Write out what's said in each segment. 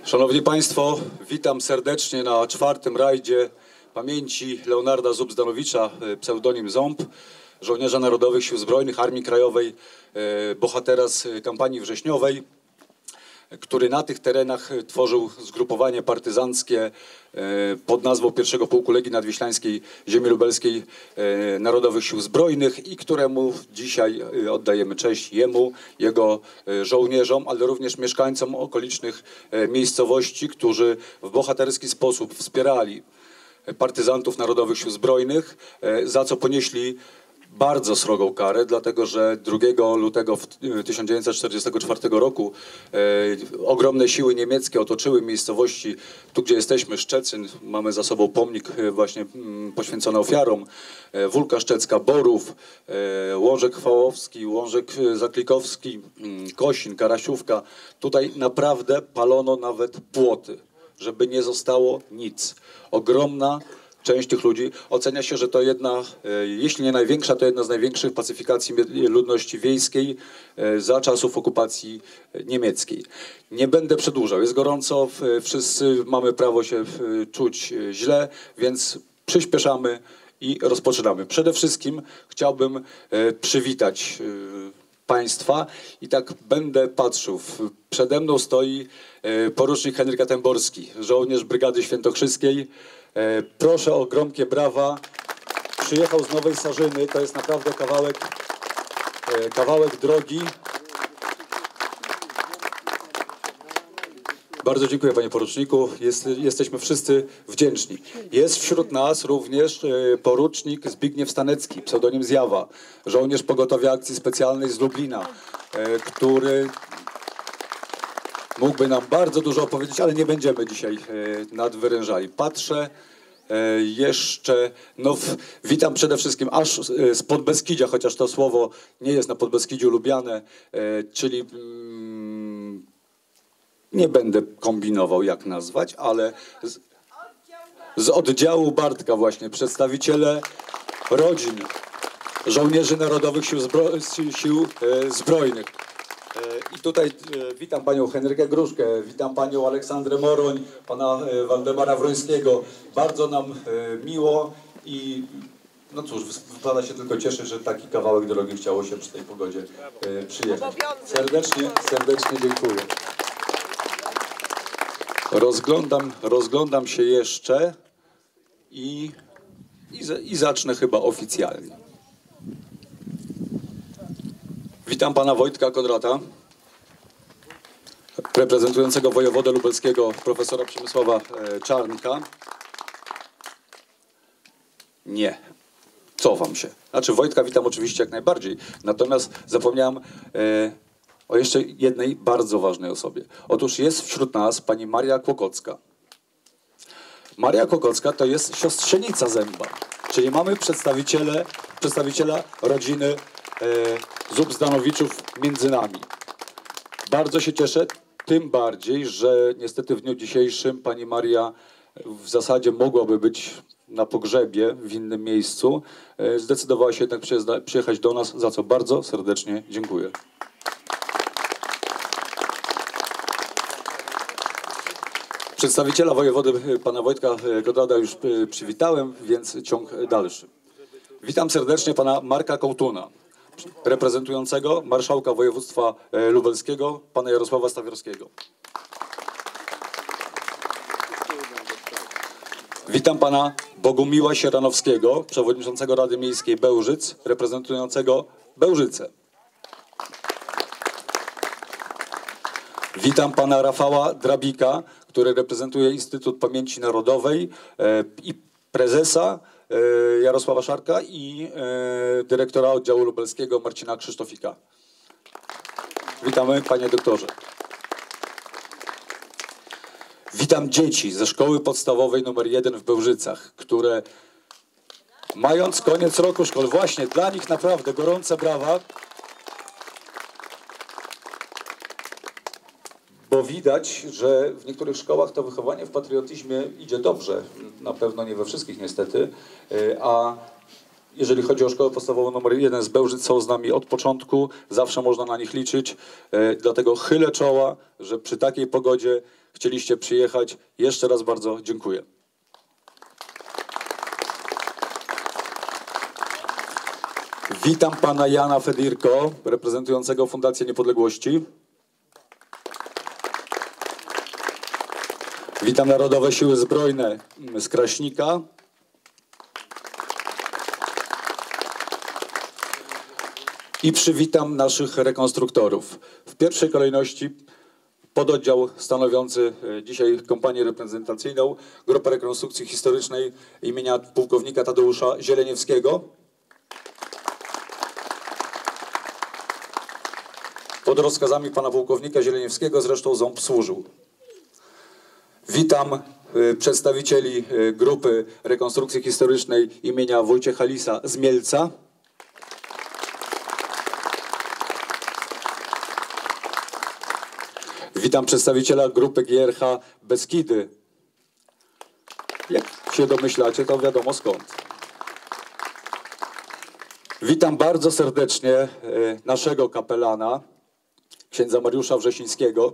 Szanowni Państwo, witam serdecznie na czwartym rajdzie pamięci Leonarda Zubzdanowicza, pseudonim Ząb, żołnierza Narodowych Sił Zbrojnych, Armii Krajowej, bohatera z kampanii wrześniowej, który na tych terenach tworzył zgrupowanie partyzanckie pod nazwą pierwszego Pułku Legii Nadwiślańskiej Ziemi Lubelskiej Narodowych Sił Zbrojnych i któremu dzisiaj oddajemy cześć, jemu, jego żołnierzom, ale również mieszkańcom okolicznych miejscowości, którzy w bohaterski sposób wspierali partyzantów Narodowych Sił Zbrojnych, za co ponieśli bardzo srogą karę, dlatego że 2 lutego 1944 roku ogromne siły niemieckie otoczyły miejscowości, tu gdzie jesteśmy, Szczecin, mamy za sobą pomnik właśnie poświęcony ofiarom, Wólka Szczecka, Borów, Łążek Chwałowski, Łążek Zaklikowski, Kosin, Karasiówka. Tutaj naprawdę palono nawet płoty, żeby nie zostało nic. Ogromna część tych ludzi, ocenia się, że to jedna, jeśli nie największa, to jedna z największych pacyfikacji ludności wiejskiej za czasów okupacji niemieckiej. Nie będę przedłużał, jest gorąco, wszyscy mamy prawo się czuć źle, więc przyspieszamy i rozpoczynamy. Przede wszystkim chciałbym przywitać Państwa i tak będę patrzył. Przede mną stoi porucznik Henryk Attemborski, żołnierz Brygady Świętokrzyskiej. Proszę o gromkie brawa. Przyjechał z Nowej Sarzyny, to jest naprawdę kawałek drogi. Bardzo dziękuję, panie poruczniku. Jesteśmy wszyscy wdzięczni. Jest wśród nas również porucznik Zbigniew Stanecki, pseudonim Zjawa, żołnierz Pogotowia Akcji Specjalnej z Lublina, który mógłby nam bardzo dużo opowiedzieć, ale nie będziemy dzisiaj nadwyrężali. Patrzę jeszcze, witam przede wszystkim aż z Podbeskidzia, chociaż to słowo nie jest na Podbeskidziu lubiane, czyli nie będę kombinował jak nazwać, ale z oddziału Bartka właśnie, przedstawiciele rodzin żołnierzy Narodowych Sił Zbrojnych. I tutaj witam panią Henrykę Gruszkę, witam panią Aleksandrę Moroń, pana Waldemara Wrońskiego. Bardzo nam miło i no cóż, wypada się tylko cieszyć, że taki kawałek drogi chciało się przy tej pogodzie przyjechać. Serdecznie dziękuję. Rozglądam się jeszcze i zacznę chyba oficjalnie. Witam pana Wojtka Konrata, reprezentującego wojewodę lubelskiego profesora Przemysława Czarnka. Nie, cofam się. Znaczy Wojtka witam oczywiście jak najbardziej, natomiast zapomniałem o jeszcze jednej bardzo ważnej osobie. Otóż jest wśród nas pani Maria Kłokocka. Maria Kłokocka to jest siostrzenica Zęba, czyli mamy przedstawiciela rodziny Zubzdanowiczów między nami. Bardzo się cieszę, tym bardziej, że niestety w dniu dzisiejszym pani Maria w zasadzie mogłaby być na pogrzebie w innym miejscu. Zdecydowała się jednak przyjechać do nas, za co bardzo serdecznie dziękuję. Przedstawiciela wojewody pana Wojtka Konrada już przywitałem, więc ciąg dalszy. Witam serdecznie pana Marka Kołtuna, reprezentującego marszałka województwa lubelskiego, pana Jarosława Stawiorskiego. Witam pana Bogumiła Sieranowskiego, przewodniczącego Rady Miejskiej Bełżyc, reprezentującego Bełżyce. Witam pana Rafała Drabika, który reprezentuje Instytut Pamięci Narodowej i prezesa Jarosława Szarka i dyrektora oddziału lubelskiego Marcina Krzysztofika. Witamy, panie doktorze. Witam dzieci ze szkoły podstawowej nr 1 w Bełżycach, które mając koniec roku szkoły, właśnie dla nich naprawdę gorące brawa, bo widać, że w niektórych szkołach to wychowanie w patriotyzmie idzie dobrze, na pewno nie we wszystkich niestety, a Jeżeli chodzi o szkołę podstawową nr 1 z Bełżyc, są z nami od początku, zawsze można na nich liczyć, dlatego chylę czoła, że przy takiej pogodzie chcieliście przyjechać. Jeszcze raz bardzo dziękuję. Witam pana Jana Fedirko, reprezentującego Fundację Niepodległości. Witam Narodowe Siły Zbrojne z Kraśnika. I przywitam naszych rekonstruktorów. W pierwszej kolejności pododdział stanowiący dzisiaj kompanię reprezentacyjną, Grupę Rekonstrukcji Historycznej imienia pułkownika Tadeusza Zieleniewskiego. Pod rozkazami pana pułkownika Zieleniewskiego zresztą ZOMP służył. Witam przedstawicieli Grupy Rekonstrukcji Historycznej imienia Wojciecha Lisa z Mielca. Witam przedstawiciela Grupy GRH Beskidy. Jak się domyślacie, to wiadomo skąd. Witam bardzo serdecznie naszego kapelana, księdza Mariusza Wrzesińskiego,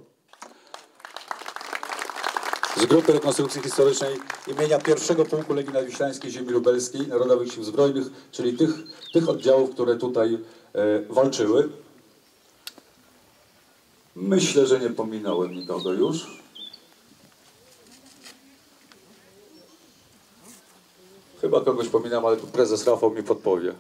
z Grupy Rekonstrukcji Historycznej imienia pierwszego Pułku Legii Nadwiślańskiej Ziemi Lubelskiej Narodowych Sił Zbrojnych, czyli tych oddziałów, które tutaj walczyły. Myślę, że nie pominąłem nikogo już. Chyba kogoś pominam, ale tu prezes Rafał mi podpowie.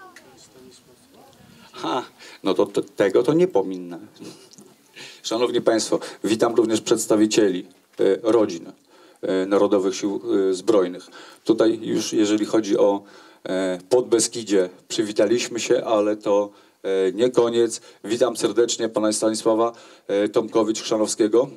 No to tego to nie pominę. Szanowni Państwo, witam również przedstawicieli rodzin Narodowych Sił Zbrojnych. Tutaj już jeżeli chodzi o Podbeskidzie przywitaliśmy się, ale to nie koniec. Witam serdecznie pana Stanisława Tomkowicz-Chrzanowskiego.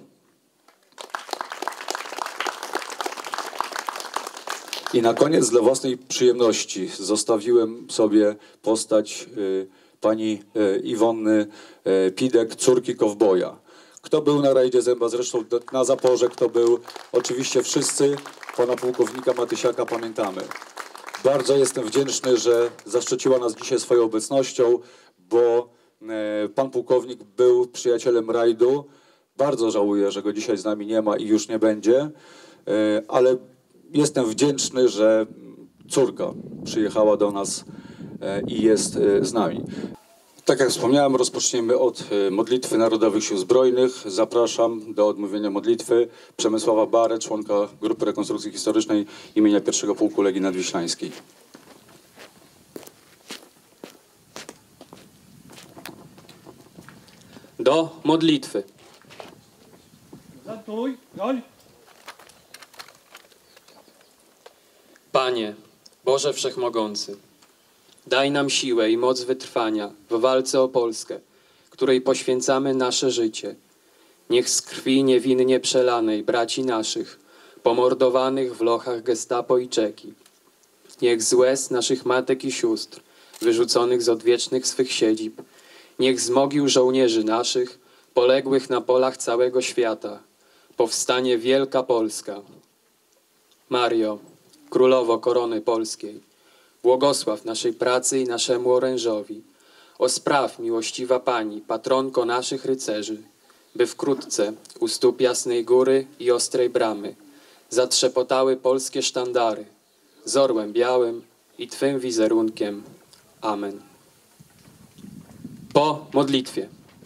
I na koniec dla własnej przyjemności zostawiłem sobie postać pani Iwony Pidek, córki kowboja. Kto był na rajdzie Zęba, zresztą na zaporze, kto był, oczywiście wszyscy pana pułkownika Matysiaka pamiętamy. Bardzo jestem wdzięczny, że zaszczyciła nas dzisiaj swoją obecnością, bo pan pułkownik był przyjacielem rajdu. Bardzo żałuję, że go dzisiaj z nami nie ma i już nie będzie, ale jestem wdzięczny, że córka przyjechała do nas i jest z nami. Tak jak wspomniałem, rozpoczniemy od modlitwy Narodowych Sił Zbrojnych. Zapraszam do odmówienia modlitwy Przemysława Barę, członka Grupy Rekonstrukcji Historycznej imienia pierwszego Pułku Legii Nadwiślańskiej. Do modlitwy. Panie, Boże Wszechmogący, daj nam siłę i moc wytrwania w walce o Polskę, której poświęcamy nasze życie. Niech z krwi niewinnie przelanej braci naszych, pomordowanych w lochach gestapo i czeki, niech z łez naszych matek i sióstr, wyrzuconych z odwiecznych swych siedzib, niech z mogił żołnierzy naszych, poległych na polach całego świata, powstanie wielka Polska. Mario, Królowo Korony Polskiej, błogosław naszej pracy i naszemu orężowi. O spraw, miłościwa Pani, patronko naszych rycerzy, by wkrótce u stóp Jasnej Góry i Ostrej Bramy zatrzepotały polskie sztandary z orłem białym i Twym wizerunkiem. Amen. Po modlitwie.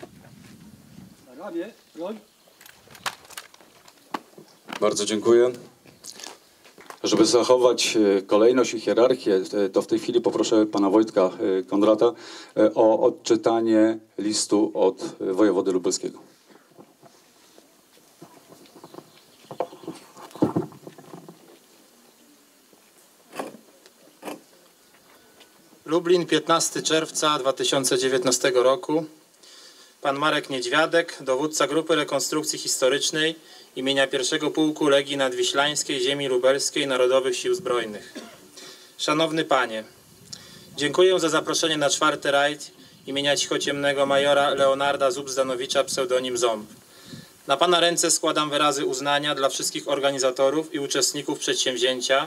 Bardzo dziękuję. Żeby zachować kolejność i hierarchię, to w tej chwili poproszę pana Wojtka Kondrata o odczytanie listu od wojewody lubelskiego. Lublin, 15 czerwca 2019 roku. Pan Marek Niedźwiadek, dowódca Grupy Rekonstrukcji Historycznej imienia pierwszego Pułku Legii Nadwiślańskiej Ziemi Lubelskiej Narodowych Sił Zbrojnych. Szanowny Panie, dziękuję za zaproszenie na 4. rajd imienia cichociemnego majora Leonarda Zubzdanowicza, pseudonim ZOMP. Na Pana ręce składam wyrazy uznania dla wszystkich organizatorów i uczestników przedsięwzięcia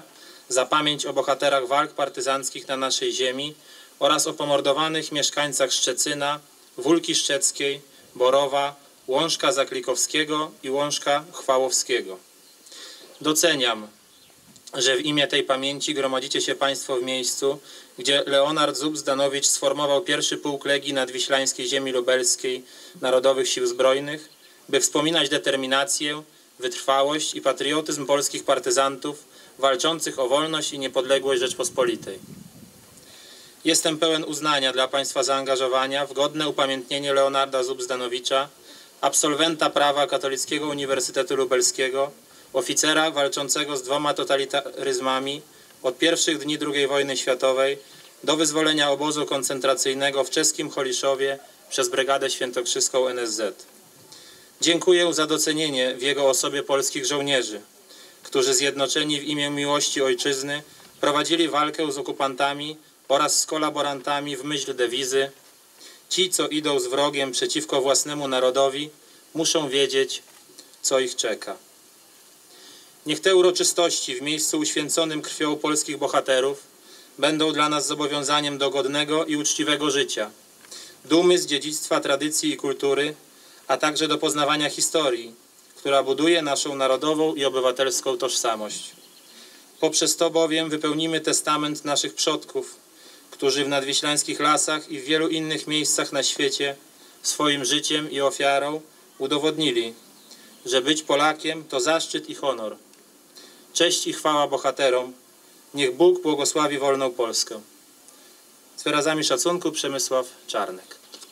za pamięć o bohaterach walk partyzanckich na naszej ziemi oraz o pomordowanych mieszkańcach Szczecyna, Wólki Szczeckiej, Borowa, Łążka Zaklikowskiego i Łążka Chwałowskiego. Doceniam, że w imię tej pamięci gromadzicie się Państwo w miejscu, gdzie Leonard Zub-Zdanowicz sformował pierwszy pułk Legii Nadwiślańskiej Ziemi Lubelskiej Narodowych Sił Zbrojnych, by wspominać determinację, wytrwałość i patriotyzm polskich partyzantów walczących o wolność i niepodległość Rzeczpospolitej. Jestem pełen uznania dla Państwa zaangażowania w godne upamiętnienie Leonarda Zub-Zdanowicza, absolwenta prawa Katolickiego Uniwersytetu Lubelskiego, oficera walczącego z 2 totalitaryzmami od pierwszych dni II wojny światowej do wyzwolenia obozu koncentracyjnego w czeskim Holiszowie przez Brygadę Świętokrzyską NSZ. Dziękuję za docenienie w jego osobie polskich żołnierzy, którzy zjednoczeni w imię miłości ojczyzny prowadzili walkę z okupantami oraz z kolaborantami w myśl dewizy: ci, co idą z wrogiem przeciwko własnemu narodowi, muszą wiedzieć, co ich czeka. Niech te uroczystości w miejscu uświęconym krwią polskich bohaterów będą dla nas zobowiązaniem do godnego i uczciwego życia, dumy z dziedzictwa tradycji i kultury, a także do poznawania historii, która buduje naszą narodową i obywatelską tożsamość. Poprzez to bowiem wypełnimy testament naszych przodków, którzy w nadwiślańskich lasach i w wielu innych miejscach na świecie swoim życiem i ofiarą udowodnili, że być Polakiem to zaszczyt i honor. Cześć i chwała bohaterom. Niech Bóg błogosławi wolną Polskę. Z wyrazami szacunku Przemysław Czarnek.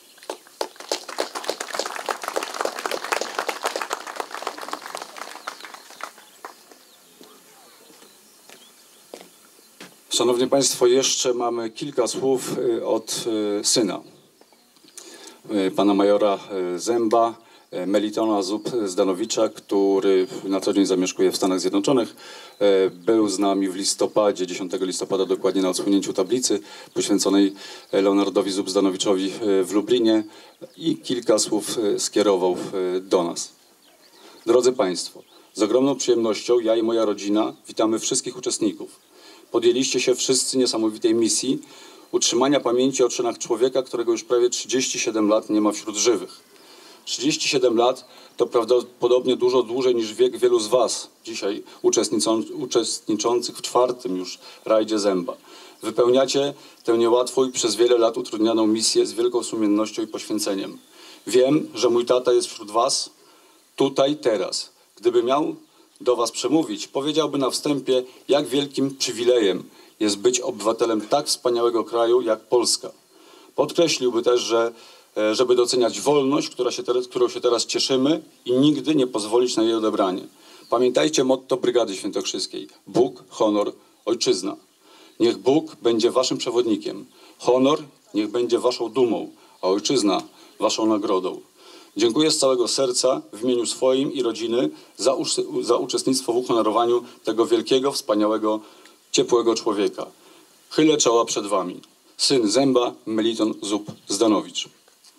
Szanowni Państwo, jeszcze mamy kilka słów od syna pana majora Zęba, Melitona Zub-Zdanowicza, który na co dzień zamieszkuje w Stanach Zjednoczonych. Był z nami w listopadzie, 10 listopada dokładnie, na odsłonięciu tablicy poświęconej Leonardowi Zub-Zdanowiczowi w Lublinie i kilka słów skierował do nas. Drodzy Państwo, z ogromną przyjemnością ja i moja rodzina witamy wszystkich uczestników. Podjęliście się wszyscy niesamowitej misji utrzymania pamięci o czynach człowieka, którego już prawie 37 lat nie ma wśród żywych. 37 lat to prawdopodobnie dużo dłużej niż wiek wielu z Was dzisiaj uczestniczących w 4. już rajdzie Zęba. Wypełniacie tę niełatwą i przez wiele lat utrudnianą misję z wielką sumiennością i poświęceniem. Wiem, że mój tata jest wśród Was, tutaj, teraz. Gdyby miał do Was przemówić, powiedziałby na wstępie, jak wielkim przywilejem jest być obywatelem tak wspaniałego kraju jak Polska. Podkreśliłby też, że żeby doceniać wolność, którą się teraz cieszymy i nigdy nie pozwolić na jej odebranie. Pamiętajcie motto Brygady Świętokrzyskiej: Bóg, honor, ojczyzna. Niech Bóg będzie waszym przewodnikiem, honor niech będzie waszą dumą, a ojczyzna waszą nagrodą. Dziękuję z całego serca w imieniu swoim i rodziny za uczestnictwo w uhonorowaniu tego wielkiego, wspaniałego, ciepłego człowieka. Chylę czoła przed wami. Syn Zęba, Meliton Zub-Zdanowicz.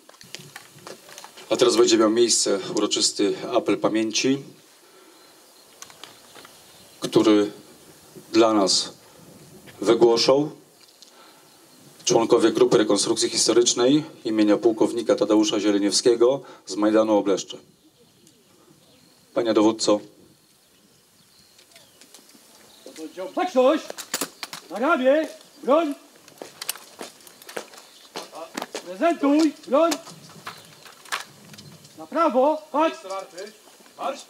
A teraz będzie miał miejsce uroczysty apel pamięci, który dla nas wygłoszą członkowie Grupy Rekonstrukcji Historycznej imienia pułkownika Tadeusza Zieleniewskiego z Majdanu Obleszcze. Panie dowódco. Baczność! Na ramię! Broń! Prezentuj! Broń! Na prawo! Patrz! Marsz!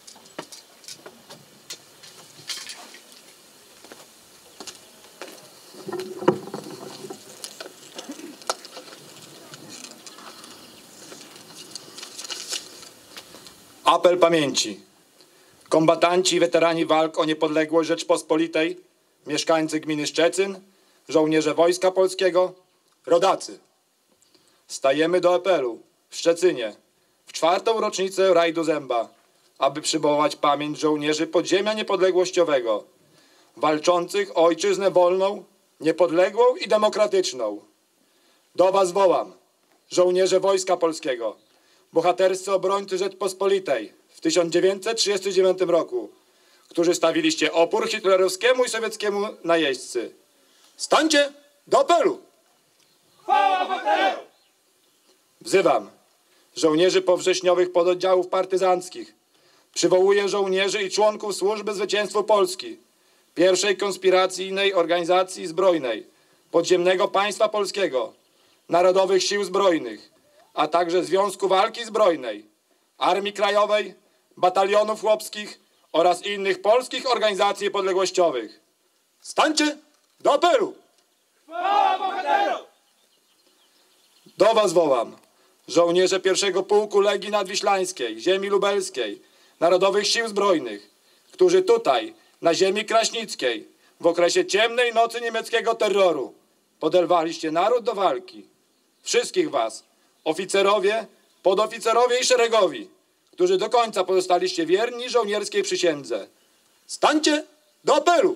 Apel pamięci. Kombatanci i weterani walk o niepodległość Rzeczpospolitej, mieszkańcy gminy Szczecin, żołnierze Wojska Polskiego, rodacy. Stajemy do apelu w Szczecinie w 4. rocznicę rajdu Zęba, aby przywołać pamięć żołnierzy podziemia niepodległościowego, walczących o ojczyznę wolną, niepodległą i demokratyczną. Do was wołam, żołnierze Wojska Polskiego, bohaterscy obrońcy Rzeczpospolitej w 1939 roku, którzy stawiliście opór hitlerowskiemu i sowieckiemu najeźdźcy. Stańcie do apelu! Wzywam żołnierzy powrześniowych pododdziałów partyzanckich. Przywołuję żołnierzy i członków Służby Zwycięstwu Polski, pierwszej konspiracyjnej organizacji zbrojnej, podziemnego państwa polskiego, Narodowych Sił Zbrojnych, a także Związku Walki Zbrojnej, Armii Krajowej, Batalionów Chłopskich oraz innych polskich organizacji niepodległościowych. Stańcie do apelu! Do was wołam, żołnierze pierwszego pułku Legii Nadwiślańskiej, ziemi lubelskiej, Narodowych Sił Zbrojnych, którzy tutaj, na ziemi kraśnickiej, w okresie ciemnej nocy niemieckiego terroru, poderwaliście naród do walki. Wszystkich was, oficerowie, podoficerowie i szeregowi, którzy do końca pozostaliście wierni żołnierskiej przysiędze. Stańcie do apelu!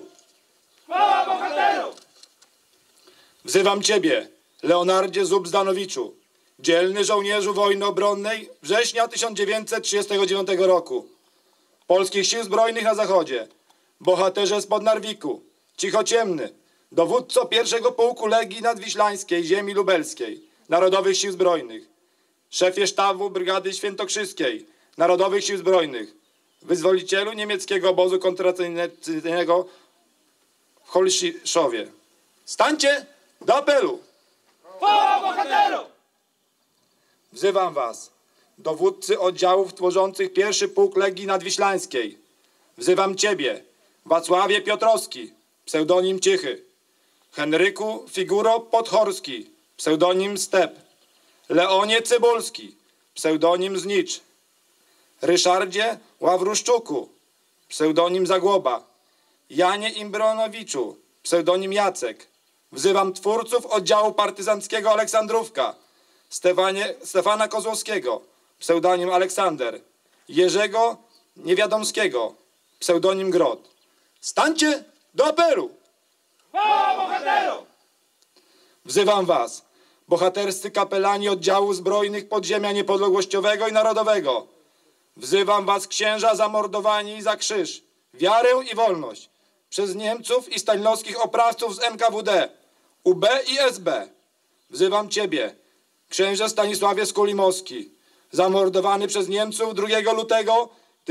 Wzywam ciebie, Leonardzie Zub-Zdanowiczu, dzielny żołnierzu wojny obronnej września 1939 roku, Polskich Sił Zbrojnych na Zachodzie, bohaterze spod Narwiku, cichociemny, dowódco pierwszego pułku Legii Nadwiślańskiej, ziemi lubelskiej, Narodowych Sił Zbrojnych, szefie sztabu Brygady Świętokrzyskiej, Narodowych Sił Zbrojnych, wyzwolicielu niemieckiego obozu koncentracyjnego w Holszyszowie. Stańcie do apelu! Wzywam was, dowódcy oddziałów tworzących pierwszy pułk Legii Nadwiślańskiej. Wzywam ciebie, Wacławie Piotrowski, pseudonim Cichy, Henryku Figuro Podhorski, pseudonim Step, Leonie Cybulski, pseudonim Znicz, Ryszardzie Ławruszczuku, pseudonim Zagłoba, Janie Imbronowiczu, pseudonim Jacek. Wzywam twórców oddziału partyzanckiego Aleksandrówka, Stefana Kozłowskiego, pseudonim Aleksander, Jerzego Niewiadomskiego, pseudonim Grot. Stańcie do apelu! Wzywam was, bohaterscy kapelani oddziałów zbrojnych podziemia niepodległościowego i narodowego. Wzywam was, księża zamordowani za krzyż, wiarę i wolność przez Niemców i stalinowskich oprawców z NKWD, UB i SB. Wzywam ciebie, księże Stanisławie Skulimowski, zamordowany przez Niemców 2 lutego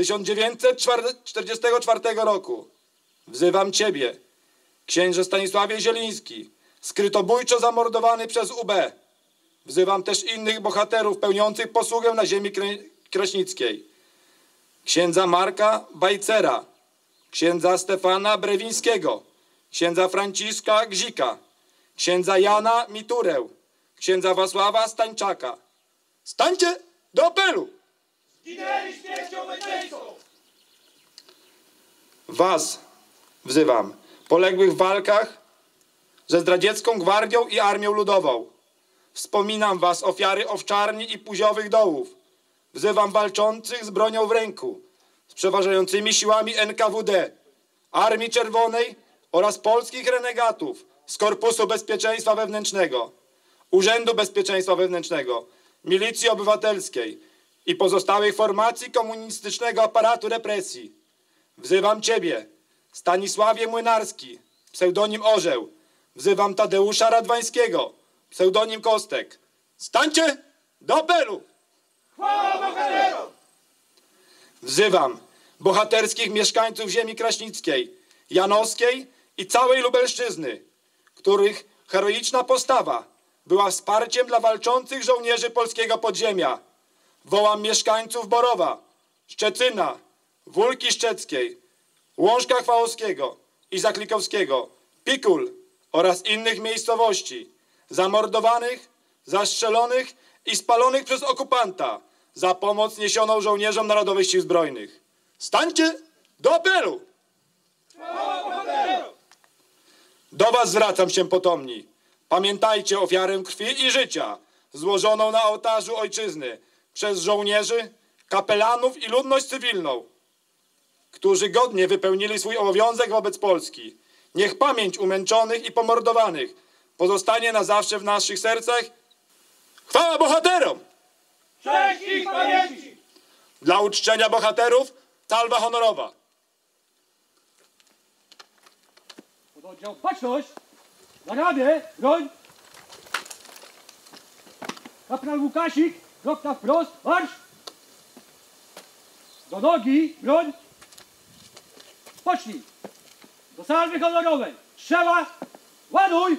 1944 roku. Wzywam ciebie, księże Stanisławie Zieliński, skrytobójczo zamordowany przez UB. Wzywam też innych bohaterów pełniących posługę na ziemi kraśnickiej. Księdza Marka Bajcera, księdza Stefana Brewińskiego, księdza Franciszka Gzika, księdza Jana Miturę, księdza Wacława Stańczaka. Stańcie do apelu! Zginęli śmiercią męczeńską! Was wzywam, poległych w walkach ze zdradziecką gwardią i armią ludową. Wspominam was, ofiary owczarni i puziowych dołów. Wzywam walczących z bronią w ręku, z przeważającymi siłami NKWD, Armii Czerwonej oraz polskich renegatów z Korpusu Bezpieczeństwa Wewnętrznego, Urzędu Bezpieczeństwa Wewnętrznego, Milicji Obywatelskiej i pozostałych formacji komunistycznego aparatu represji. Wzywam ciebie, Stanisławie Młynarski, pseudonim Orzeł. Wzywam Tadeusza Radwańskiego, pseudonim Kostek. Stańcie do apelu! Wzywam bohaterskich mieszkańców ziemi kraśnickiej, janowskiej i całej Lubelszczyzny, których heroiczna postawa była wsparciem dla walczących żołnierzy polskiego podziemia. Wołam mieszkańców Borowa, Szczecyna, Wólki Szczeckiej, Łążka Chwałowskiego i Zaklikowskiego, Pikul oraz innych miejscowości, zamordowanych, zastrzelonych i spalonych przez okupanta za pomoc niesioną żołnierzom Narodowych Sił Zbrojnych. Stańcie do apelu! Do was zwracam się potomni. Pamiętajcie ofiarę krwi i życia złożoną na ołtarzu ojczyzny przez żołnierzy, kapelanów i ludność cywilną, którzy godnie wypełnili swój obowiązek wobec Polski. Niech pamięć umęczonych i pomordowanych pozostanie na zawsze w naszych sercach. Chwała bohaterom! Cześć ich pamięci! Dla uczczenia bohaterów salwa honorowa. Oddział baczność! Na ramię, broń! Kapral Łukasik, krok na wprost, marsz! Do nogi, broń! Pocznij! Do salwy honorowej! Strzela! Ładuj!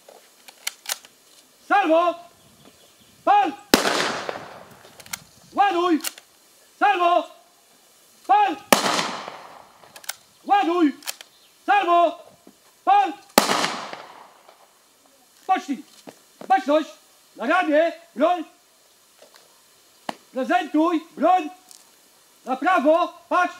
Salwo! Pal! Ładuj! Salwo! Pal! Ładuj! Salwo! Pal! Pocznij! Baczność! Na ramię! Broń! Prezentuj! Broń! Na prawo! Patrz!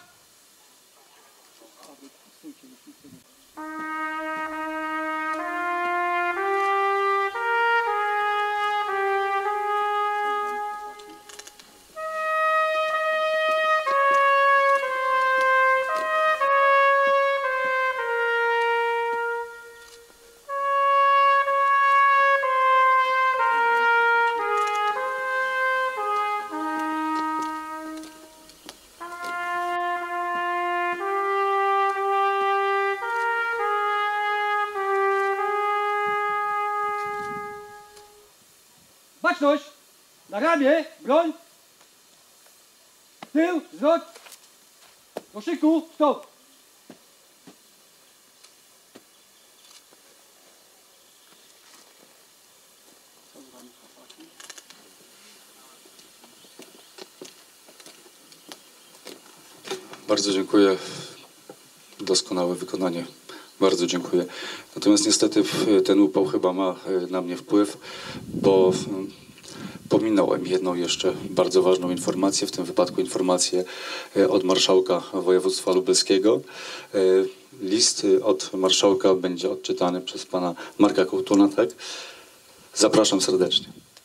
Baczność! Na ramię! Broń! Tył! Zwrot! Do szyku! Stop! Bardzo dziękuję. Doskonałe wykonanie. Bardzo dziękuję. Natomiast niestety ten upał chyba ma na mnie wpływ, bo pominąłem jedną jeszcze bardzo ważną informację, w tym wypadku informację od marszałka województwa lubelskiego. List od marszałka będzie odczytany przez pana Marka Kołtuna, tak? Zapraszam serdecznie.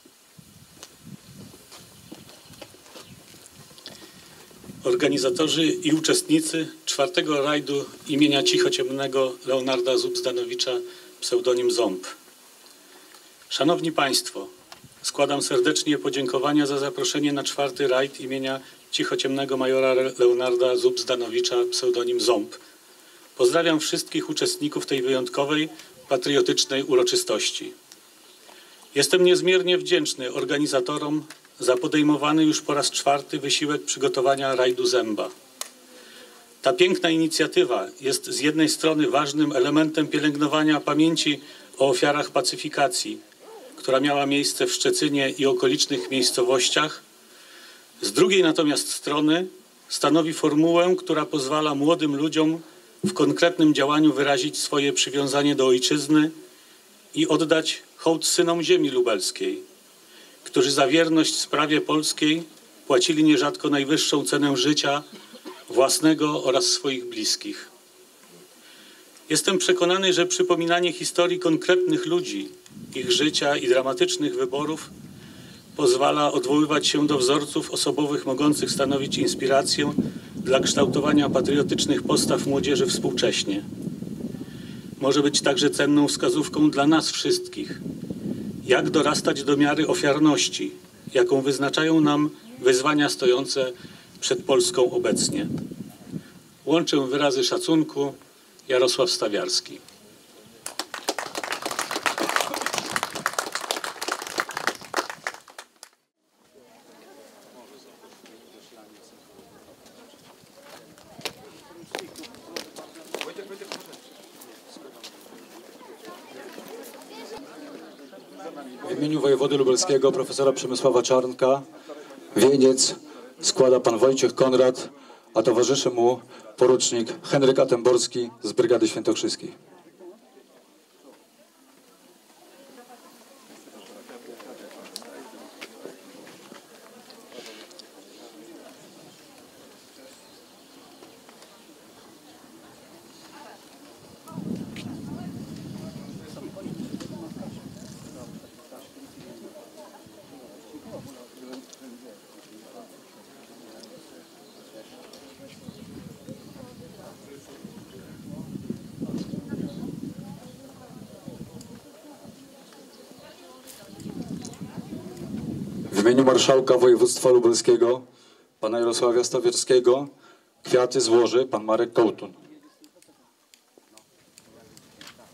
Organizatorzy i uczestnicy czwartego rajdu imienia cichociemnego Leonarda Zubzdanowicza, pseudonim Ząb. Szanowni Państwo, składam serdecznie podziękowania za zaproszenie na czwarty rajd imienia cichociemnego majora Leonarda Zubzdanowicza, pseudonim Ząb. Pozdrawiam wszystkich uczestników tej wyjątkowej, patriotycznej uroczystości. Jestem niezmiernie wdzięczny organizatorom za podejmowany już po raz czwarty wysiłek przygotowania rajdu Zęba. Ta piękna inicjatywa jest z jednej strony ważnym elementem pielęgnowania pamięci o ofiarach pacyfikacji, która miała miejsce w Szczecinie i okolicznych miejscowościach. Z drugiej natomiast strony stanowi formułę, która pozwala młodym ludziom w konkretnym działaniu wyrazić swoje przywiązanie do ojczyzny i oddać hołd synom ziemi lubelskiej, którzy za wierność sprawie polskiej płacili nierzadko najwyższą cenę życia własnego oraz swoich bliskich. Jestem przekonany, że przypominanie historii konkretnych ludzi, ich życia i dramatycznych wyborów pozwala odwoływać się do wzorców osobowych mogących stanowić inspirację dla kształtowania patriotycznych postaw młodzieży współcześnie. Może być także cenną wskazówką dla nas wszystkich, jak dorastać do miary ofiarności, jaką wyznaczają nam wyzwania stojące przed Polską obecnie. Łączę wyrazy szacunku. Jarosław Stawiarski. W imieniu wojewody lubelskiego profesora Przemysława Czarnka wieniec składa pan Wojciech Konrad, a towarzyszy mu porucznik Henryk Atemborski z Brygady Świętokrzyskiej. W imieniu marszałka województwa lubelskiego, pana Jarosława Stawiarskiego, kwiaty złoży pan Marek Kołtun.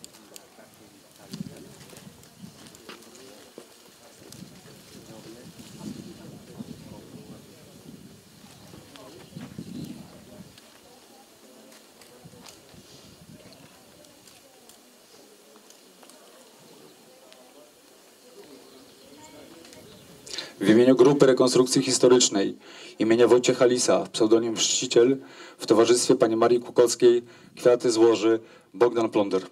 W imieniu Grupy Rekonstrukcji Historycznej imienia Wojciecha Lisa, pseudonim Chrzciciel, w towarzystwie pani Marii Kukockiej kwiaty złoży Bogdan Plonder.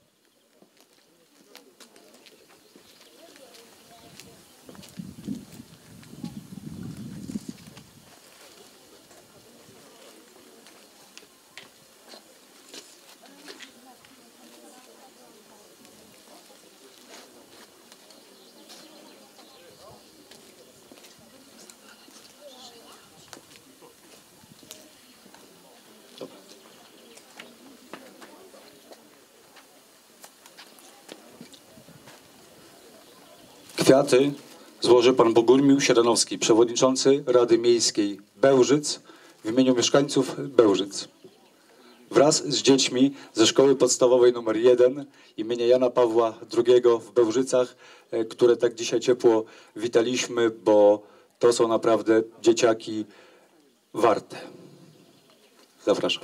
Kwiaty złoży pan Bogumił Sieranowski, przewodniczący Rady Miejskiej Bełżyc w imieniu mieszkańców Bełżyc. Wraz z dziećmi ze Szkoły Podstawowej nr 1 imienia Jana Pawła II w Bełżycach, które tak dzisiaj ciepło witaliśmy, bo to są naprawdę dzieciaki warte. Zapraszam.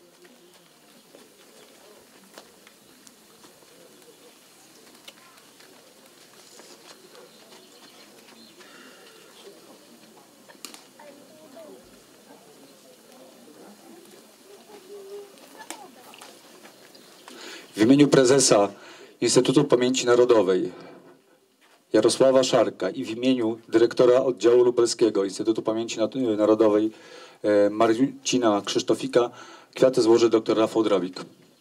W imieniu prezesa Instytutu Pamięci Narodowej Jarosława Szarka i w imieniu dyrektora oddziału lubelskiego Instytutu Pamięci Narodowej Marcina Krzysztofika kwiaty złoży dr Rafał Drabik.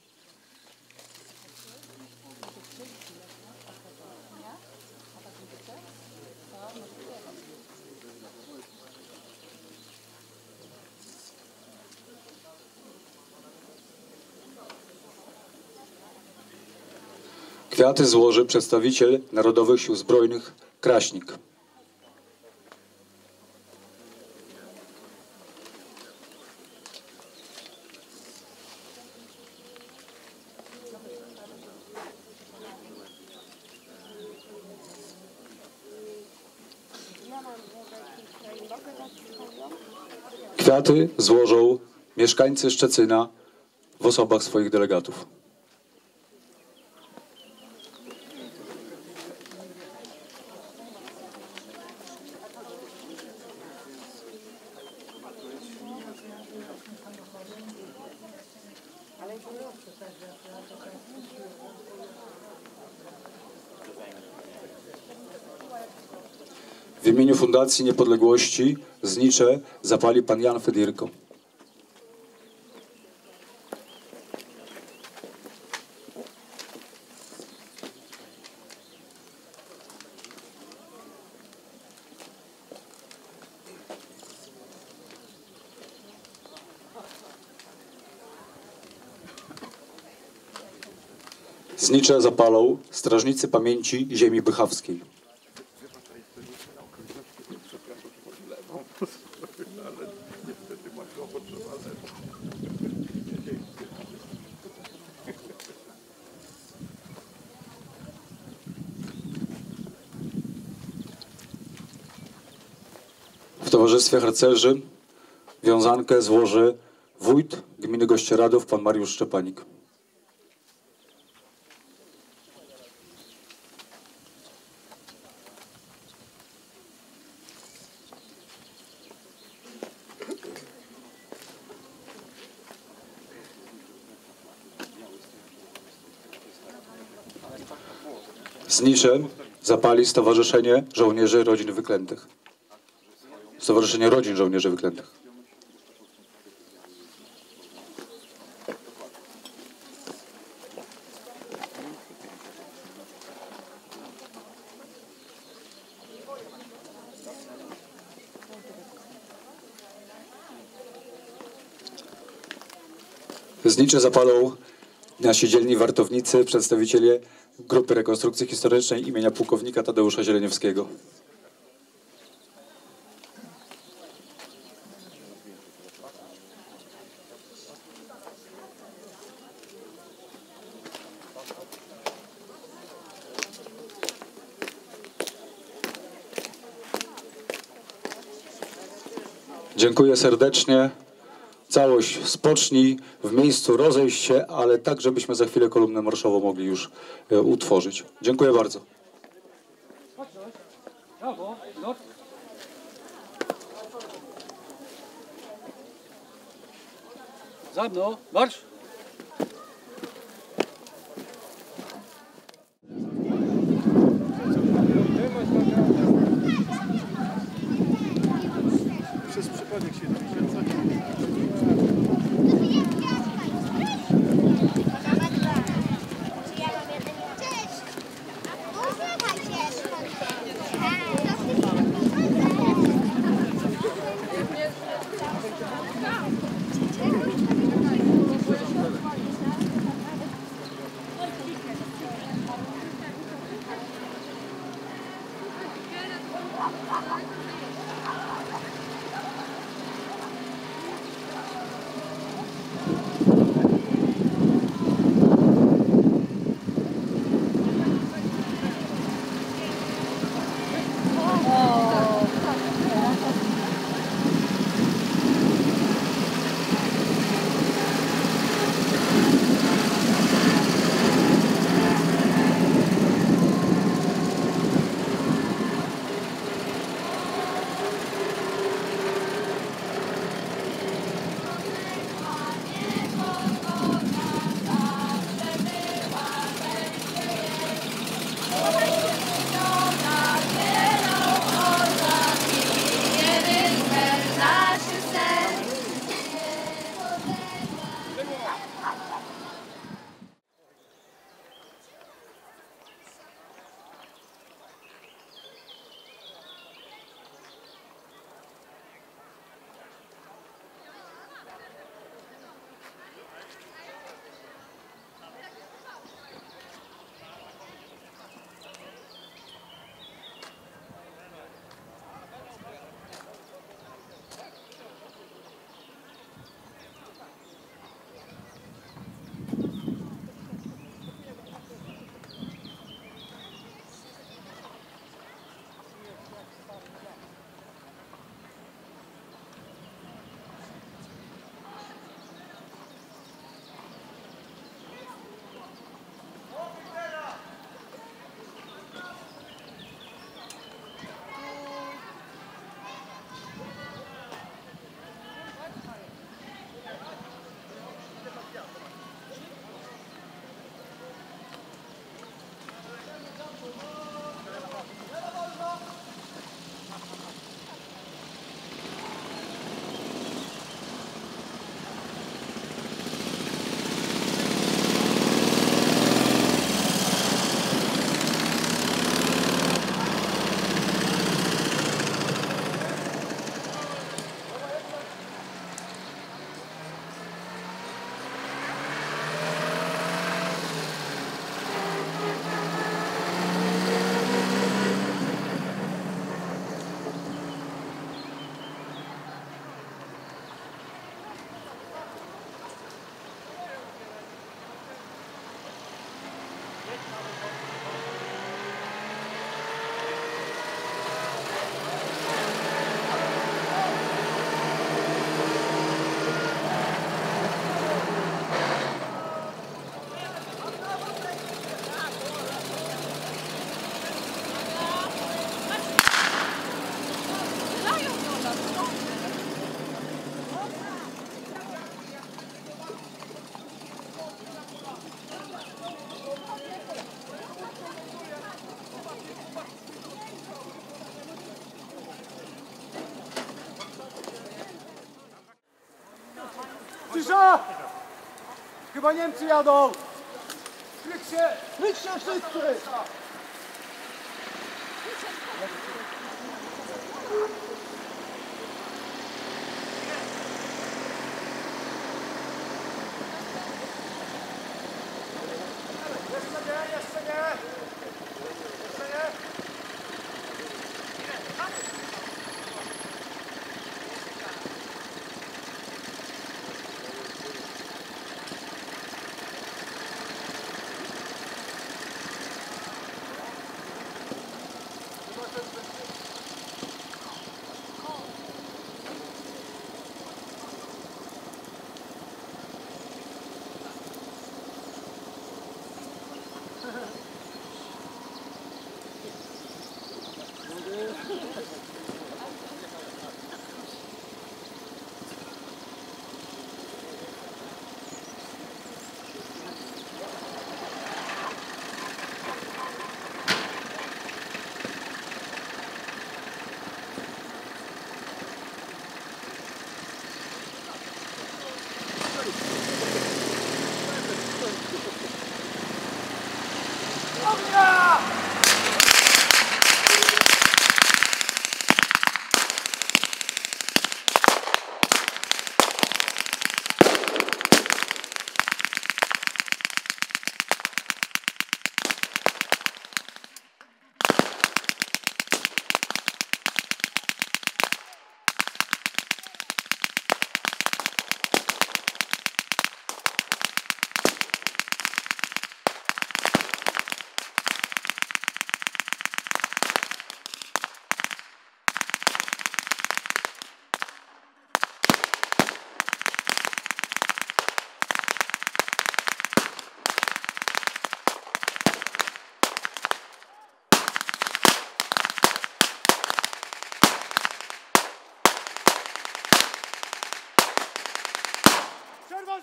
Kwiaty złoży przedstawiciel Narodowych Sił Zbrojnych Kraśnik. Kwiaty złożą mieszkańcy Szczecina w osobach swoich delegatów. W imieniu Fundacji Niepodległości znicze zapali pan Jan Fedirko. Znicze zapalą strażnicy pamięci ziemi bychawskiej. W towarzystwie harcerzy wiązankę złoży wójt gminy Gościeradów pan Mariusz Szczepanik. Znicze zapali Stowarzyszenie Żołnierzy Rodzin Wyklętych. Stowarzyszenie Rodzin Żołnierzy Wyklętych. Znicze zapalą nasi dzielni wartownicy, przedstawiciele Grupy Rekonstrukcji Historycznej imienia pułkownika Tadeusza Zieleniewskiego. Dziękuję serdecznie. Całość spocznij, w miejscu rozejść się, ale tak, żebyśmy za chwilę kolumnę marszową mogli już utworzyć. Dziękuję bardzo. Brawo. Lot. Za mną, marsz! Przez przypadek się dowiedziałem. Cisza! Chyba Niemcy jadą! Kryć się wszyscy!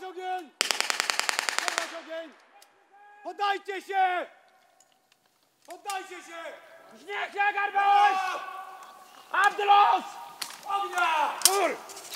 Przerwać ogień! Przerwać ogień! Poddajcie się! Poddajcie się! Śnieg się, garboś! Abdelos! Ognia! Ur!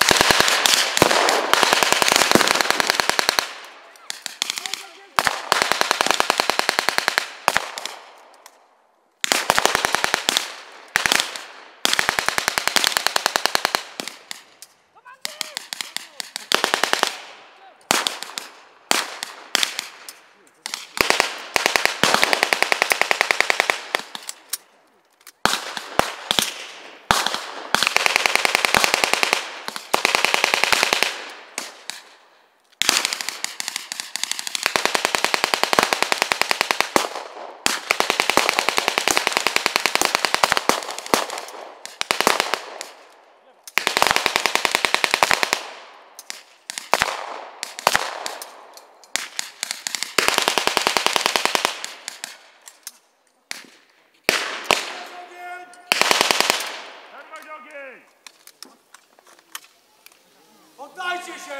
Poddajcie się!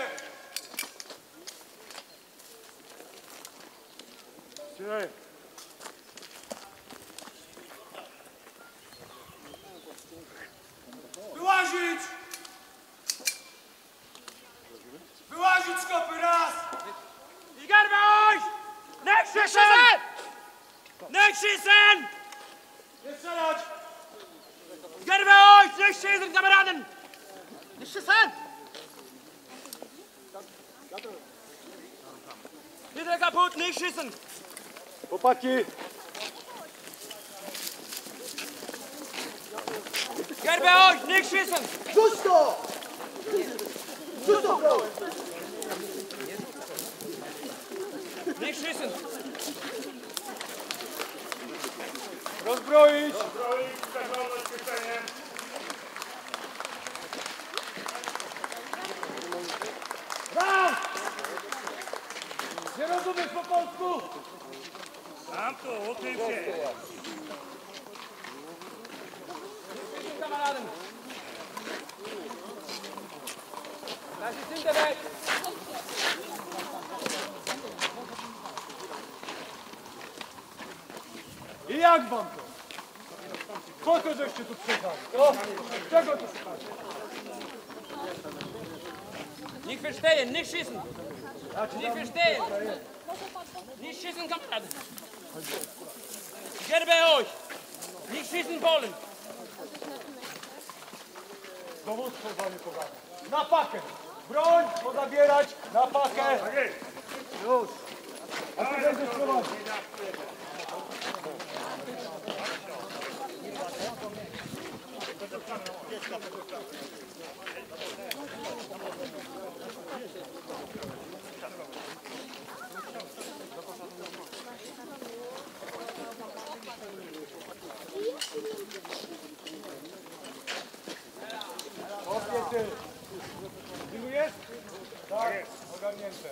Wyłazić! Wyłazić z kopy, raz! I garboś! Niech się sen! Niech się sen! Nie strzelać! Garboś! Niech się jeden kameraden! Niech się sen! Wieder kaputt, nicht schießen! Chłopaki! Gerbe euch, nicht schießen! Rzuć to! Rzuć to! Nicht schießen! Rozbroić! Rozbroić, zachować kieszenie! Raz! Nie rozumiesz po polsku? Tam tu, ukryj się! Kameraden! Lass die Tinte weg! I jak wam to? Po co żeście tu przyjechali? Czego tu szukacie? Nicht verstehen, nicht schießen! Nicht verstehen! Nicht schießen, Kameraden! Gerbe euch! Nicht schießen wollen! Dowództwo z wami pogada. Na pakę! Broń pozabierać, na pakę! Już! A ty będziesz prowadzić. Opiety. Ilu jest? Tak, ogarnięte.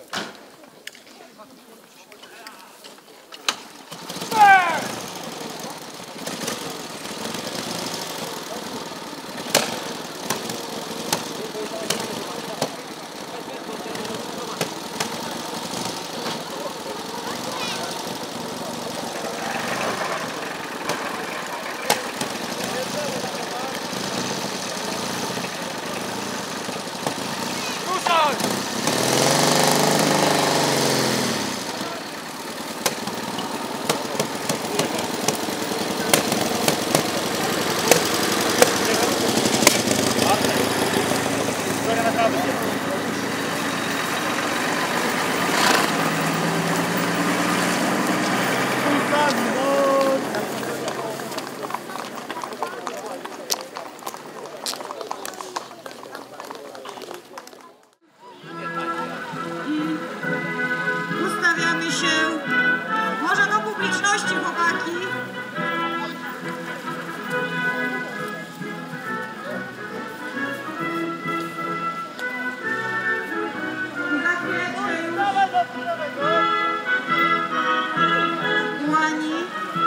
Ustawiamy się. Może do publiczności, chłopaki. Za chwileczkę już dłani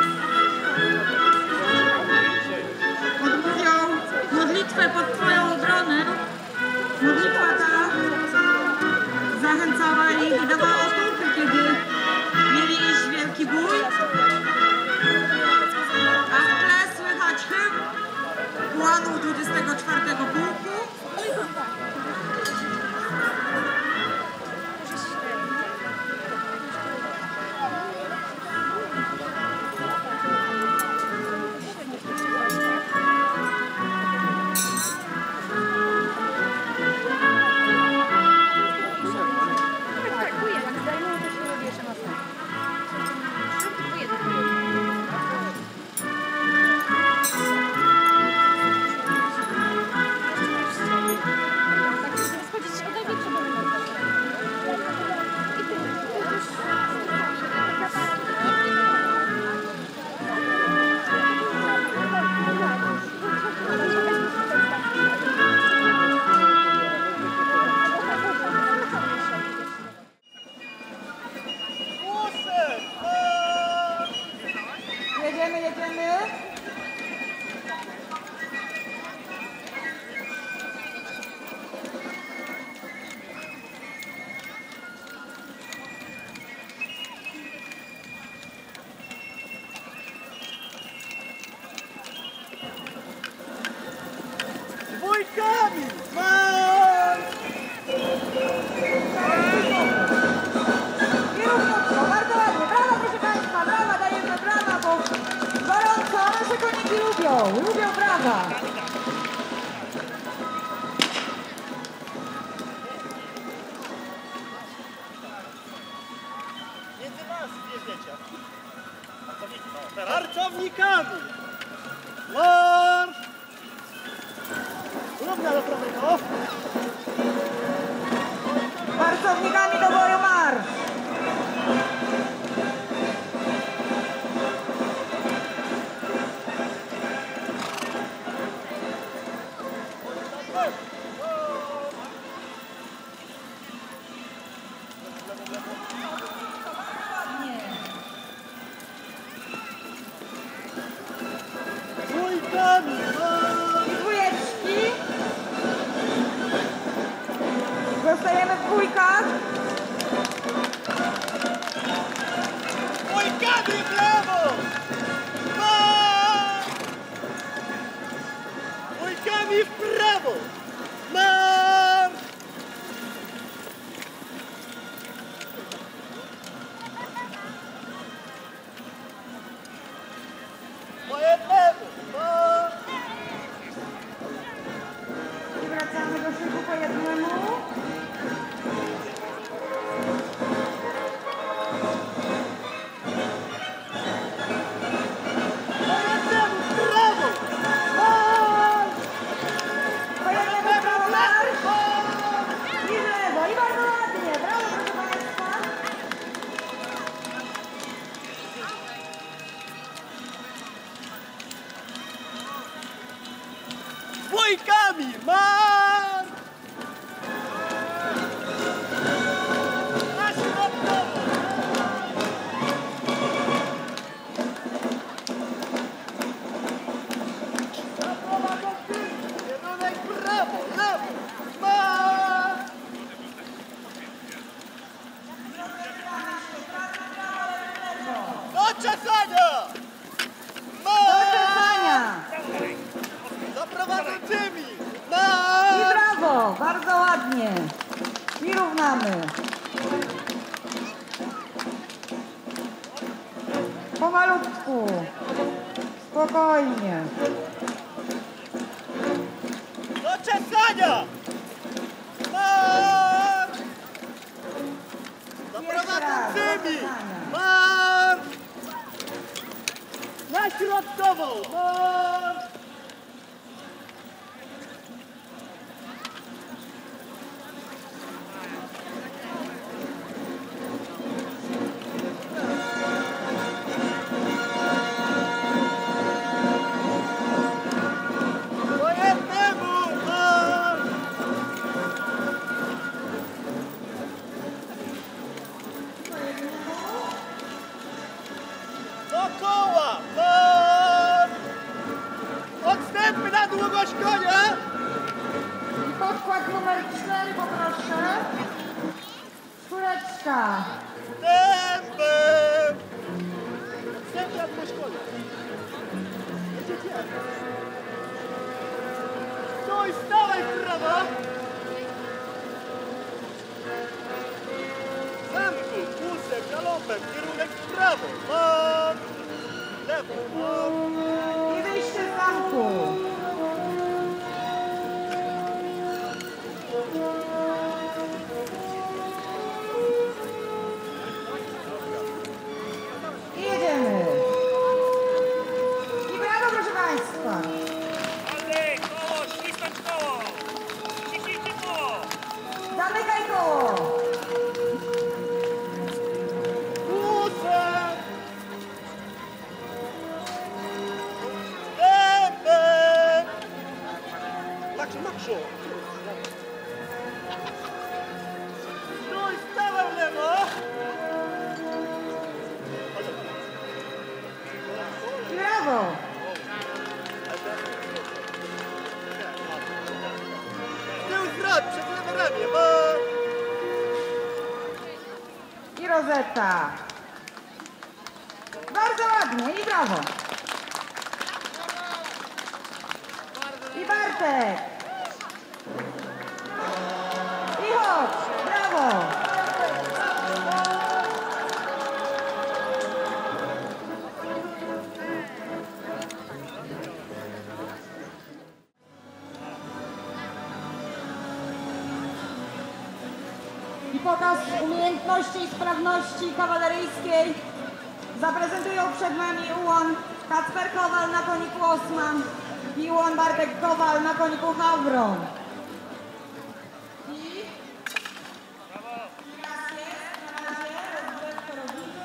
odmówią modlitwę pod Twoją obronę. Modlitwa ta zachęcała i dawała otuchy, kiedy mieli iść w wielki bój. A w tle słychać hymn ułanów 24 Pułku. Jedziemy. Dwójkami! Marsz! Bardzo ładnie, brawa proszę Państwa, brawa, dajemy brawa, bo gorąco, nasze koniki lubią brawa. Między was jedziecie. Tarczownikami! Marsz! Równa do prawego. Marszownikami do boju marsz! Dwójkami! Marsz! Dwójeczki. Zostajemy w dwójkach. Dwójkami w lewo! Marsz! Dwójkami w prawo! Marsz! Po jednemu! Marsz! I wracamy do szyku po jednemu. Po jednemu w prawo! Marsz! Po jednemu w prawo marsz. I w lewo. I bardzo ładnie. Brawo proszę Państwa. Dwójkami! Marsz! Na środkowo! Na pola do tyłu! Kierunek prawo, lewo! Marsz! Do czesania! Do Marsz! czesania. Za prowadzącymi! I Marsz! brawo. Bardzo ładnie. I równamy. Pomalutku. Spokojnie. Do czesania! Marsz! Za prowadzącymi! Marsz! Na środkową! Marsz! Po jednemu! Marsz! Dookoła! Marsz! Rączka. Tempem! Tempem jak po szkole. Stój, stałej w prawo! Zamku, pulsem, galopem, kierunek w prawo. Mam! Lewo, mam! I wyjście z zamku. I jedziemy. I brawo, proszę Państwa. Andrzej, koło, ścisnąć koło! Ścisnijcie koło! Zamykaj koło. Pulsem! Tempem! Maksiu! Stój, stałe w lewo! I brawo. Tył zwrot, przed lewe ramię, mam! I rozeta. Bardzo ładnie. I brawo. I Bartek. I chodź. Brawo. I pokaz umiejętności i sprawności kawaleryjskiej zaprezentują przed nami ułon Kacper Kowal na koniku Osman i ułon Bartek Kowal na koniku Hawron. I teraz jest na razie rozgrywkę robimy.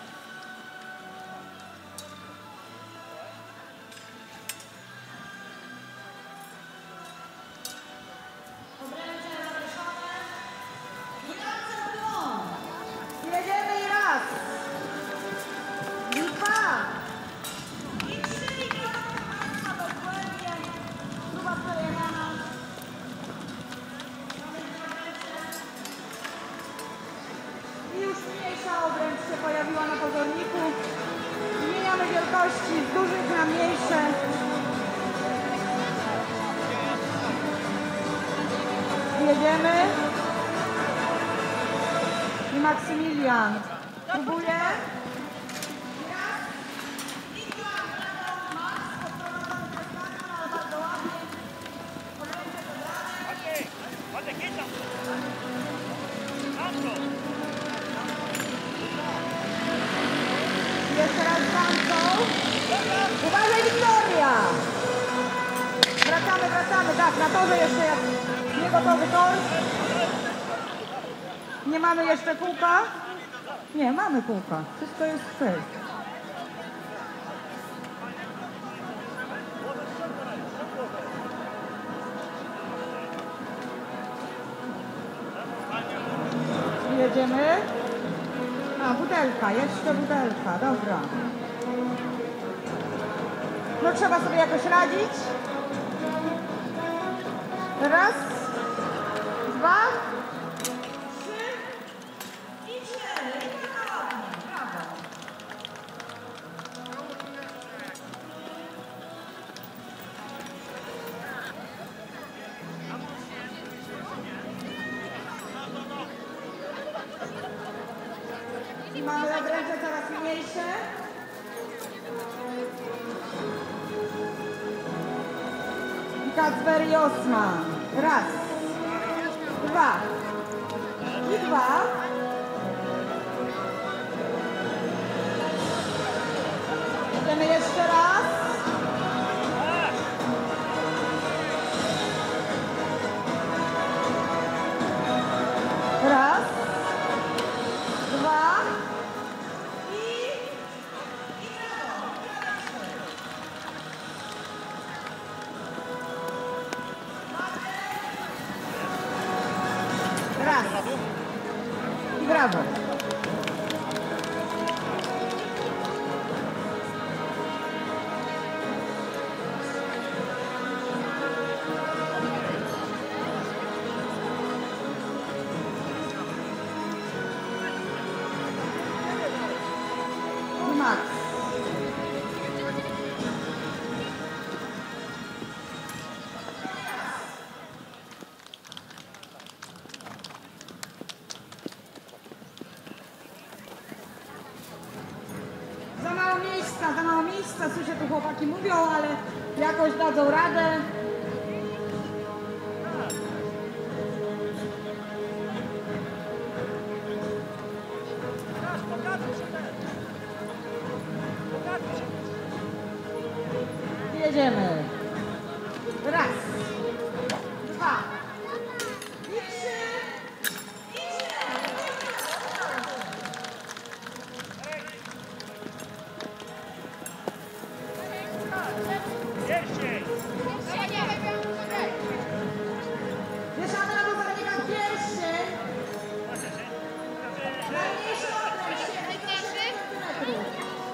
Obręcze zawieszone. I ręce w dłoń. Jedziemy i raz. I dwa. I trzy. I Państwa bezbłędnie. Próba przejechana. I już mniejsza obręcz się pojawiła na pozorniku. Zmieniamy wielkości z dużych na mniejsze. Jedziemy. I Maksymilian próbuje. Raz. I dwa. Brawo. Max. Podprowadzamy Kreslanka, ale bardzo ładnie. Obręcze dobrane. Ładek, jedź tam! Tamto! Jeszcze raz Franco. Uważaj, Wiktoria! Wracamy, tak, na torze jeszcze jak niegotowy tor. Nie mamy jeszcze kółka? Nie, mamy kółka. Wszystko jest okej. Jedziemy. A, butelka, jeszcze butelka, dobra. No trzeba sobie jakoś radzić. Raz, dwa, trzy i cztery. I bardzo ładnie, brawo. I mamy obręcze coraz mniejsze. I Kacper i Osman. Raz, dwa i dwa. Idziemy jeszcze raz. Raz, dwa i brawo. Raz. I brawo. miejsca, słyszę, tu chłopaki mówią, ale jakoś dadzą radę. Jedziemy. Raz, dwa, i trzy, i cztery. Wieszamy na pozornikach pierścień. Najmniejszy odlew, 7 centymetrów.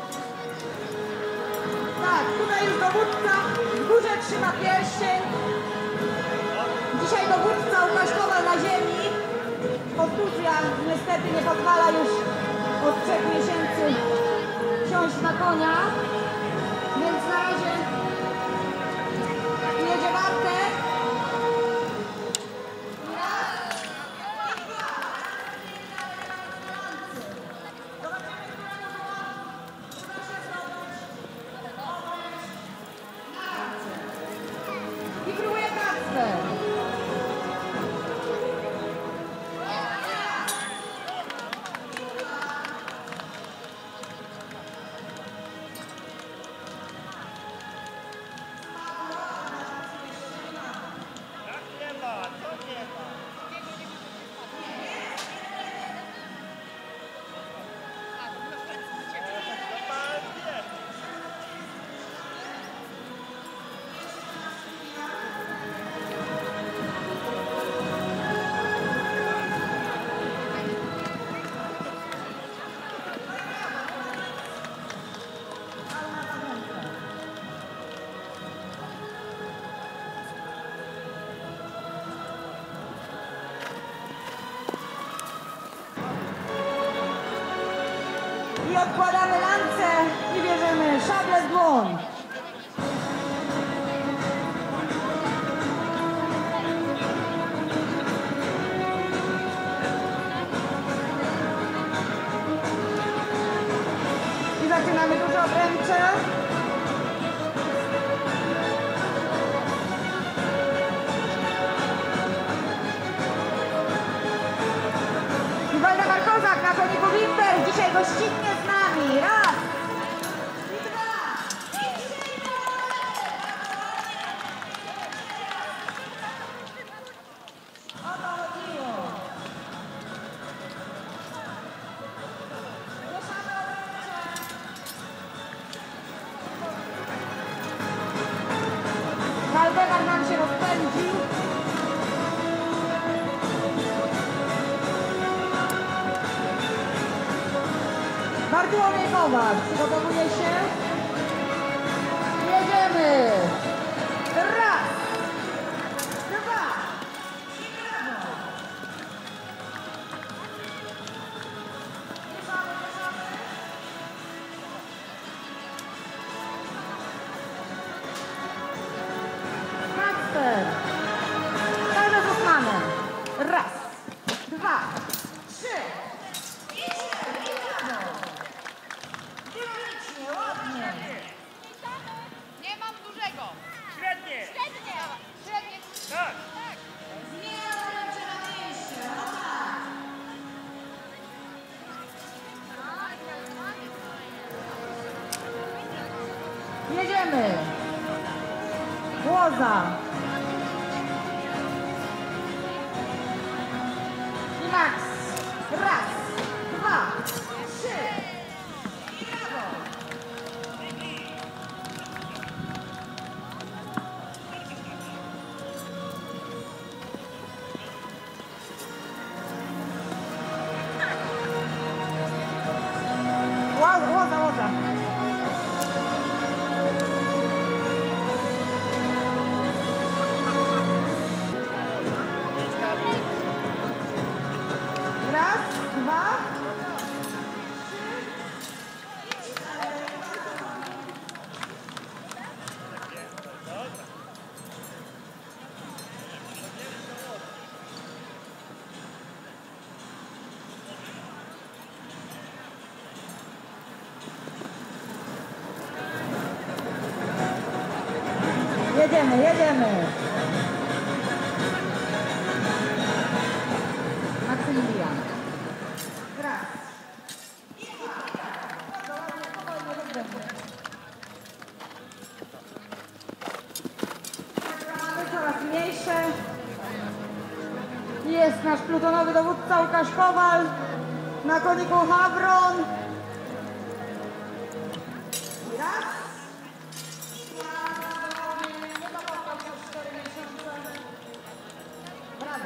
Tak, tutaj już dowódca w górze trzyma pierścień. Dzisiaj dowódca Łukasz Kowal na ziemi. Kontuzja niestety nie pozwala już od 3 miesięcy wsiąść na konia. Więc na razie jedzie Bartek. I próbuje Kacper. I odkładamy lance i bierzemy szablę w dłoń. I zaczynamy duże obręcze. I Waldemar Kozak na koniku Wimper dzisiaj gościnnie z nami. Raz, i dwa, i trzy, i o to chodziło. Mieszamy obręcze. Waldemar nam się rozpędził. Bartłomiej Kowal przygotowuje się. Jedziemy. Raz, dwa, i brawo. Mieszamy, mieszamy. Kacper. Każdy z Osmanem. Raz, dwa, trzy. I cztery, i brawo. Dynamicznie, ładnie. Nie mam dużego. Średnie. Średnie. Średnie. Tak. Zmieniamy ręce na miejsce. O tak. Jedziemy. Łoza. I Max. Raz, dwa, trzy. I brawo. Łoza, łoza. Raz, dwa, trzy i cztery. Jedziemy, jedziemy. Maksymilian. Raz. Mamy coraz mniejsze. Jest nasz plutonowy dowódca Łukasz Kowal. Na koniku Hawron. Raz. Brawo.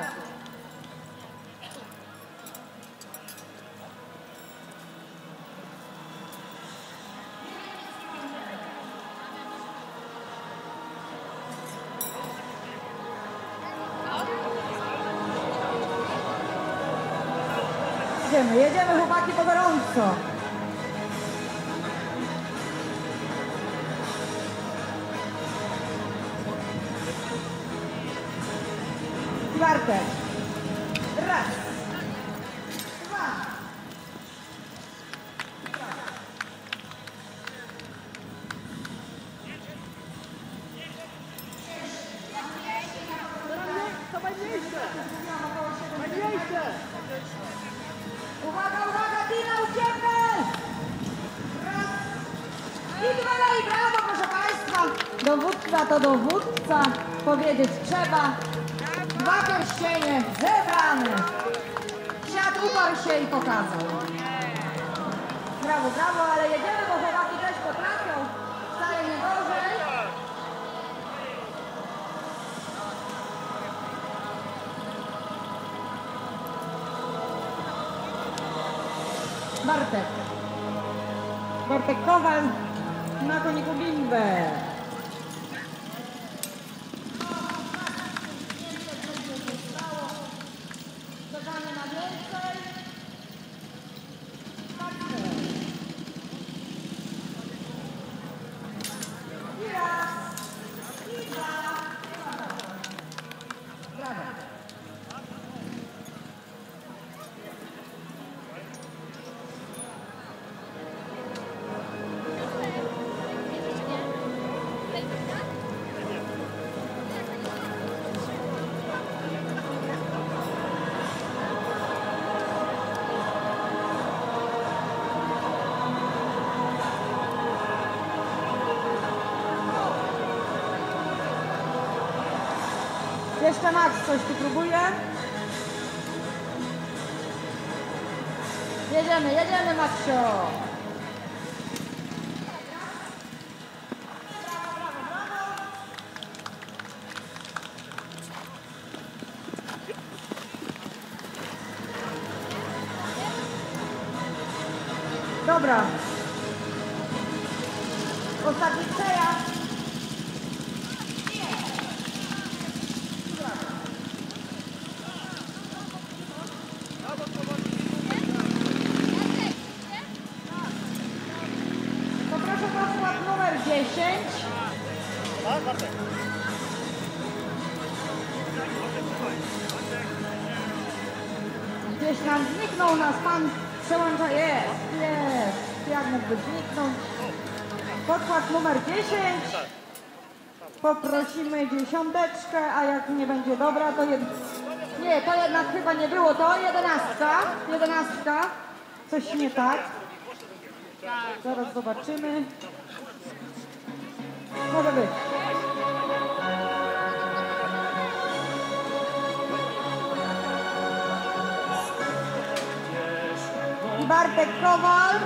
Jedziemy chłopaki po gorąco. Bartek. Raz. Dwa. To najmniejsze! Najmniejsze! Uwaga, uwaga, Tina, ucieknę! Raz. I dwa, i brawo, proszę Państwa. Dowódca to dowódca, powiedzieć trzeba. Dwa pierścienie zebrane. Świat uparł się i pokazał. Brawo, brawo, ale jedziemy, bo chłopaki też potrafią. Wcale nie gorzej. Bartek. Bartek Kowal na koniku Bimber. Czekamy na więcej. I raz. I dwa. Brawo. Jeszcze Max coś tu próbuje. Jedziemy, jedziemy, Maxio. Dobra. Ostatni przejazd. Poproszę podkład numer 10. Tak, Bartek. Gdzieś nam zniknął nas pan przełącza. Jest. Jak mógłby zniknąć? Podkład numer 10. Poprosimy dziesiąteczkę, a jak nie będzie dobra, to nie, to jednak chyba nie było to. 11. 11. Coś nie tak. Zaraz zobaczymy. Może być. I Bartek Kowal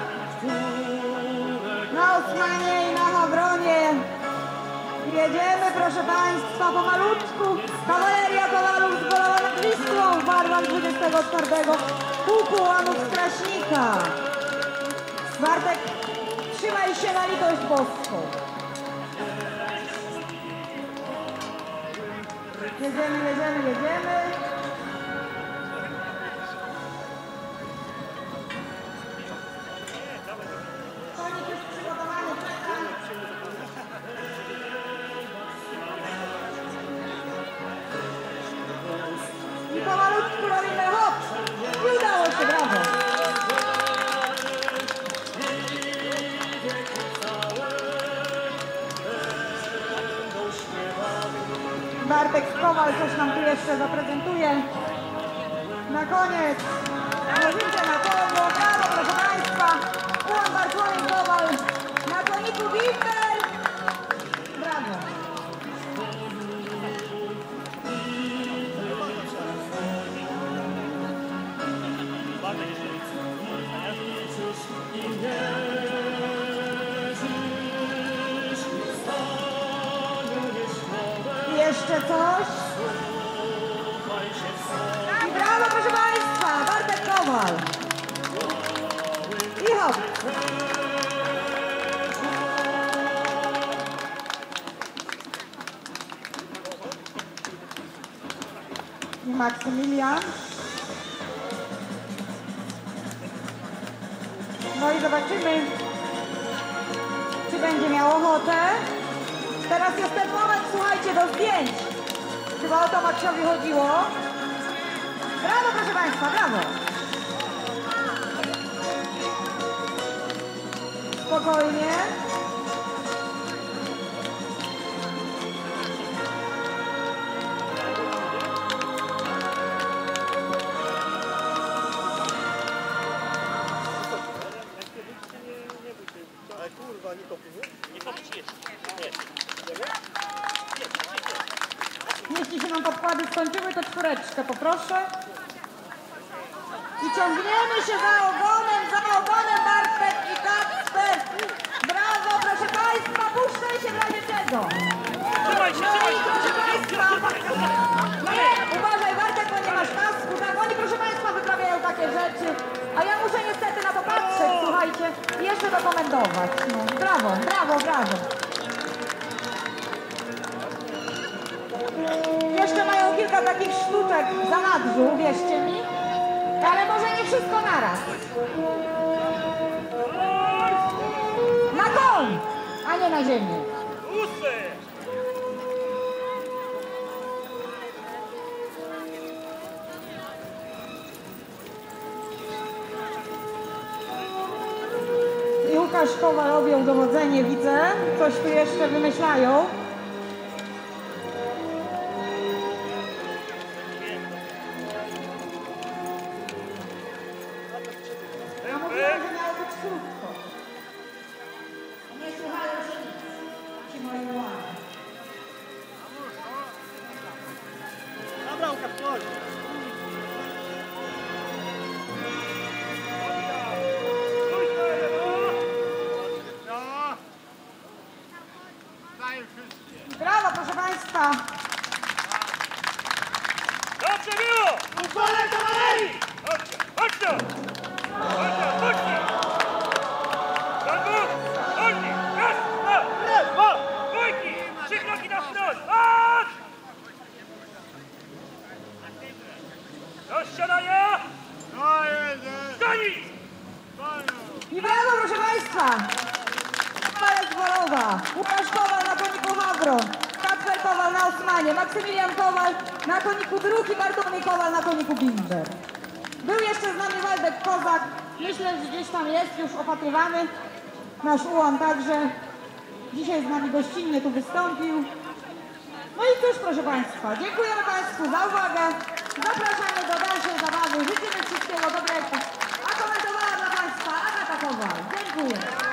na Osmanie i na Hawronie. Jedziemy, proszę Państwa, pomalutku. Kawaleria Kowalów zbolała nad Wisłą w barwach 24. Pułku Łanów z Kraśnika. Bartek, trzymaj się na litość boską. Jedziemy, jedziemy, jedziemy. Konik jest przygotowany. I pomalutku robimy hop. I udało się, brawo. Śpiewa Bartek Kowal coś nam tu jeszcze zaprezentuje. Na koniec włożycie na koło, brawo proszę Państwa, Ułan Bartłomiej Kowal na koniku Bimber. Brawo. Jeszcze coś? I brawo proszę Państwa, Bartek Kowal. I hop. I Maksymilian. No i zobaczymy, czy będzie miał ochotę. Teraz jest ten moment, słuchajcie, do zdjęć. Chyba o to Maksiowi chodziło. Brawo, proszę Państwa, brawo. Spokojnie. Ale kurwa, nie kopię, nie? Nie kopić jeszcze. Jeśli się nam podkłady skończyły, to czwóreczkę poproszę. I ciągniemy się za ogonem Bartek i Kacper. Brawo, proszę Państwa, puszczaj się w razie czego. Trzymaj się, No i proszę Państwa, nie, uważaj Bartek, bo nie masz kasku, tak, oni proszę Państwa wyprawiają takie rzeczy, a ja muszę niestety na to patrzeć, słuchajcie, i jeszcze dokumentować. No, brawo, brawo, brawo. Jeszcze mają kilka takich sztuczek za nadrzu, uwierzcie mi, ale może nie wszystko naraz. Na koń, a nie na ziemię. I Łukasz Kowal objął dowodzenie, widzę. Coś tu jeszcze wymyślają. Ja mówiłam, że miało być krótko. Nie słuchają się nic. Ci moi ułani. Dobra, Łukasz, chodź. Brawo, proszę Państwa. Dobrze było! Pozwolę kawalerii! Chodźcie, chodźcie! Chodźcie, chodźcie! Bandut! Chodźcie! Raz, dwa, dwójki! 3 kroki na wprost! Chodź! Do ścianania! Stani! I brawo, proszę Państwa. Marek Worowa, Łukasz Kowal na koniku Hawro, Kacper Kowal na Osmanie, Maksymilian Kowal na koniku Drugi, Bartłomiej Kowal na koniku Bimber. Był jeszcze z nami Waldek Kozak, myślę, że gdzieś tam jest już opatrywany. Nasz ułan także dzisiaj z nami gościnnie tu wystąpił. No i cóż, proszę Państwa, dziękujemy Państwu za uwagę, zapraszamy do dalszej zabawy, życzymy wszystkiego dobrego, a komentowała dla Państwa Agata Kowal. Dziękuję.